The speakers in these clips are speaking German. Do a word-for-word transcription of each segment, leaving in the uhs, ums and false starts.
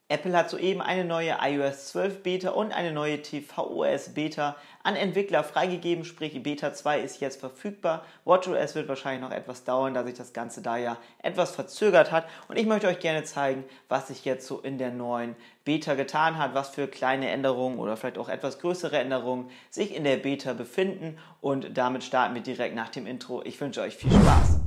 Apple hat soeben eine neue iOS zwölf Beta und eine neue tvOS Beta an Entwickler freigegeben, sprich Beta zwei ist jetzt verfügbar. watchOS wird wahrscheinlich noch etwas dauern, da sich das Ganze da ja etwas verzögert hat. Und ich möchte euch gerne zeigen, was sich jetzt so in der neuen Beta getan hat, was für kleine Änderungen oder vielleicht auch etwas größere Änderungen sich in der Beta befinden. Und damit starten wir direkt nach dem Intro. Ich wünsche euch viel Spaß.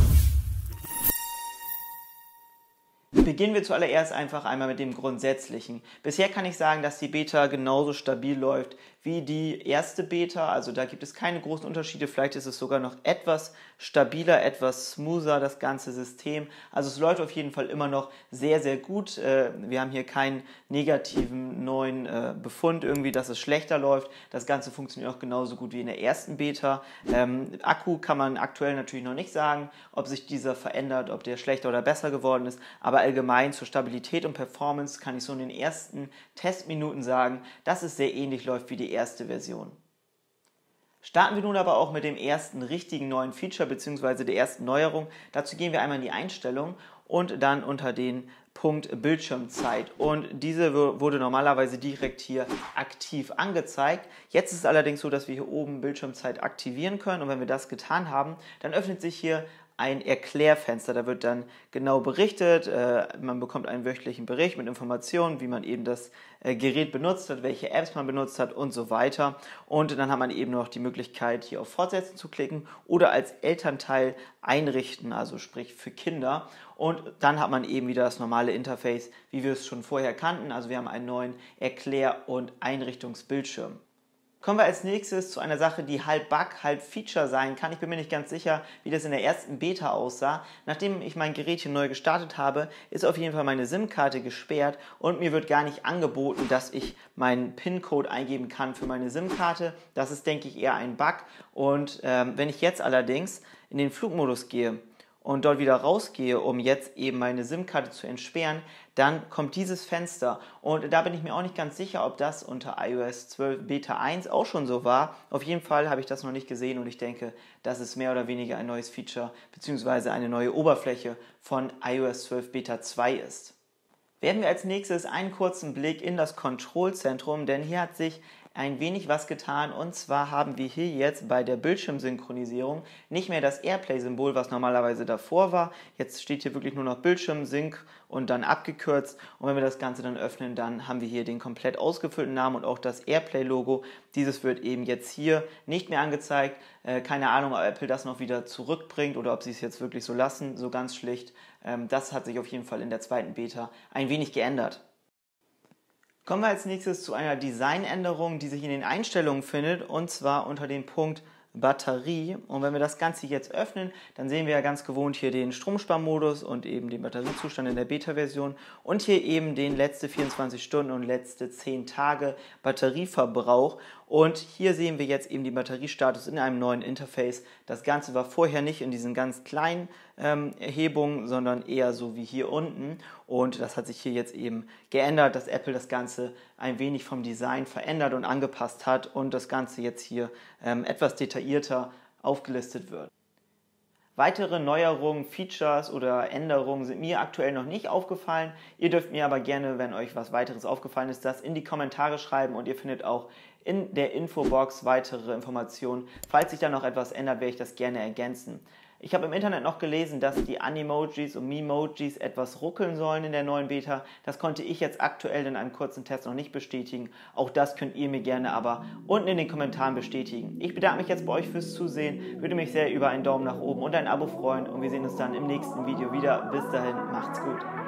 Beginnen wir zuallererst einfach einmal mit dem Grundsätzlichen. Bisher kann ich sagen, dass die Beta genauso stabil läuft wie die erste Beta, also da gibt es keine großen Unterschiede, vielleicht ist es sogar noch etwas stabiler, etwas smoother, das ganze System. Also es läuft auf jeden Fall immer noch sehr, sehr gut. Wir haben hier keinen negativen neuen Befund irgendwie, dass es schlechter läuft. Das Ganze funktioniert auch genauso gut wie in der ersten Beta. Ähm, Akku kann man aktuell natürlich noch nicht sagen, ob sich dieser verändert, ob der schlechter oder besser geworden ist, aber allgemein zur Stabilität und Performance kann ich so in den ersten Testminuten sagen, dass es sehr ähnlich läuft wie die erste Version. Starten wir nun aber auch mit dem ersten richtigen neuen Feature bzw. der ersten Neuerung. Dazu gehen wir einmal in die Einstellung und dann unter den Punkt Bildschirmzeit. Und diese wurde normalerweise direkt hier aktiv angezeigt. Jetzt ist es allerdings so, dass wir hier oben Bildschirmzeit aktivieren können und wenn wir das getan haben, dann öffnet sich hier ein Erklärfenster, da wird dann genau berichtet, äh, man bekommt einen wöchentlichen Bericht mit Informationen, wie man eben das äh, Gerät benutzt hat, welche Apps man benutzt hat und so weiter. Und dann hat man eben noch die Möglichkeit, hier auf Fortsetzen zu klicken oder als Elternteil einrichten, also sprich für Kinder. Und dann hat man eben wieder das normale Interface, wie wir es schon vorher kannten. Also wir haben einen neuen Erklär- und Einrichtungsbildschirm. Kommen wir als nächstes zu einer Sache, die halb Bug, halb Feature sein kann. Ich bin mir nicht ganz sicher, wie das in der ersten Beta aussah. Nachdem ich mein Gerät hier neu gestartet habe, ist auf jeden Fall meine SIM-Karte gesperrt und mir wird gar nicht angeboten, dass ich meinen PIN-Code eingeben kann für meine SIM-Karte. Das ist, denke ich, eher ein Bug. Und ähm, wenn ich jetzt allerdings in den Flugmodus gehe und dort wieder rausgehe, um jetzt eben meine SIM-Karte zu entsperren, dann kommt dieses Fenster und da bin ich mir auch nicht ganz sicher, ob das unter iOS zwölf Beta eins auch schon so war. Auf jeden Fall habe ich das noch nicht gesehen und ich denke, dass es mehr oder weniger ein neues Feature bzw. eine neue Oberfläche von iOS zwölf Beta zwei ist. Werden wir als nächstes einen kurzen Blick in das Kontrollzentrum, denn hier hat sich ein wenig was getan und zwar haben wir hier jetzt bei der Bildschirmsynchronisierung nicht mehr das Airplay-Symbol, was normalerweise davor war. Jetzt steht hier wirklich nur noch Bildschirmsync und dann abgekürzt und wenn wir das Ganze dann öffnen, dann haben wir hier den komplett ausgefüllten Namen und auch das Airplay-Logo. Dieses wird eben jetzt hier nicht mehr angezeigt. Äh, keine Ahnung, ob Apple das noch wieder zurückbringt oder ob sie es jetzt wirklich so lassen, so ganz schlicht. Ähm, das hat sich auf jeden Fall in der zweiten Beta ein wenig geändert. Kommen wir als nächstes zu einer Designänderung, die sich in den Einstellungen findet, und zwar unter dem Punkt Batterie. Und wenn wir das Ganze jetzt öffnen, dann sehen wir ja ganz gewohnt hier den Stromsparmodus und eben den Batteriezustand in der Beta-Version und hier eben den letzte vierundzwanzig Stunden und letzte zehn Tage Batterieverbrauch. Und hier sehen wir jetzt eben den Batteriestatus in einem neuen Interface. Das Ganze war vorher nicht in diesen ganz kleinen ähm, Erhebungen, sondern eher so wie hier unten. Und das hat sich hier jetzt eben geändert, dass Apple das Ganze ein wenig vom Design verändert und angepasst hat und das Ganze jetzt hier ähm, etwas detaillierter aufgelistet wird. Weitere Neuerungen, Features oder Änderungen sind mir aktuell noch nicht aufgefallen. Ihr dürft mir aber gerne, wenn euch was weiteres aufgefallen ist, das in die Kommentare schreiben und ihr findet auch in der Infobox weitere Informationen. Falls sich da noch etwas ändert, werde ich das gerne ergänzen. Ich habe im Internet noch gelesen, dass die Animojis und Memojis etwas ruckeln sollen in der neuen Beta. Das konnte ich jetzt aktuell in einem kurzen Test noch nicht bestätigen. Auch das könnt ihr mir gerne aber unten in den Kommentaren bestätigen. Ich bedanke mich jetzt bei euch fürs Zusehen, würde mich sehr über einen Daumen nach oben und ein Abo freuen und wir sehen uns dann im nächsten Video wieder. Bis dahin, macht's gut.